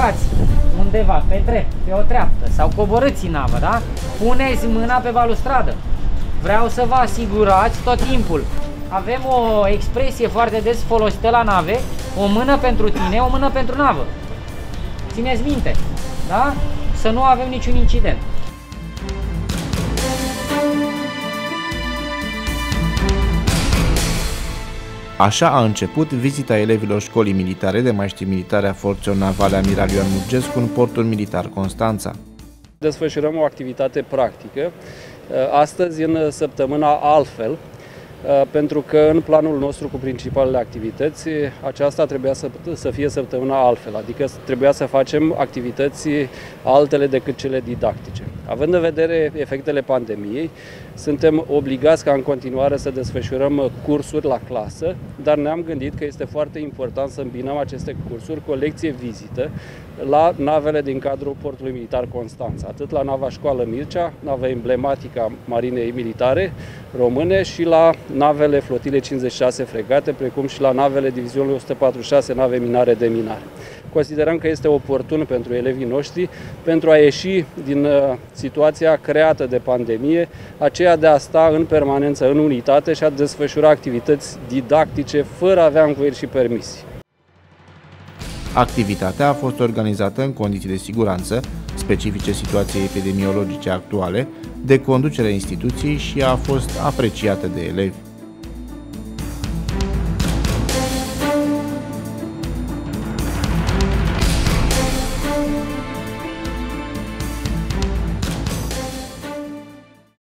plecați undeva pe drept, pe o treaptă sau coborâți în navă, da? Puneți mâna pe balustradă. Vreau să vă asigurați tot timpul. Avem o expresie foarte des folosită la nave, o mână pentru tine, o mână pentru navă. Țineți minte, da? Să nu avem niciun incident. Așa a început vizita elevilor școlii militare de maștri militare a Forțelor Navale Amiral Ioan Murgescu în portul militar Constanța. Desfășurăm o activitate practică, astăzi în săptămâna altfel, pentru că în planul nostru cu principalele activități, aceasta trebuia să fie săptămâna altfel, adică trebuia să facem activități altele decât cele didactice. Având în vedere efectele pandemiei, suntem obligați ca în continuare să desfășurăm cursuri la clasă, dar ne-am gândit că este foarte important să îmbinăm aceste cursuri cu o lecție vizită la navele din cadrul portului militar Constanța, atât la nava Școală Mircea, nava emblematică a Marinei Militare Române, și la navele Flotile 56 fregate, precum și la navele Divizionului 146 nave minare de minare. Considerăm că este oportun pentru elevii noștri, pentru a ieși din situația creată de pandemie, aceea de a sta în permanență în unitate și a desfășura activități didactice fără a avea învoieri și permisii. Activitatea a fost organizată în condiții de siguranță, specifice situației epidemiologice actuale, de conducerea instituției și a fost apreciată de elevi.